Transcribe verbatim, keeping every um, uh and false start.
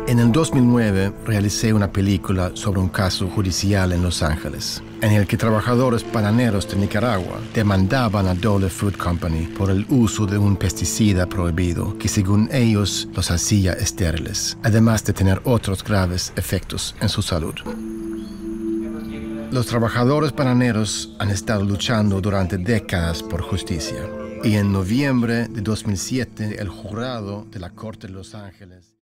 En el dos mil nueve realicé una película sobre un caso judicial en Los Ángeles, en el que trabajadores bananeros de Nicaragua demandaban a Dole Food Company por el uso de un pesticida prohibido que según ellos los hacía estériles, además de tener otros graves efectos en su salud. Los trabajadores bananeros han estado luchando durante décadas por justicia, y en noviembre de dos mil siete el jurado de la Corte de Los Ángeles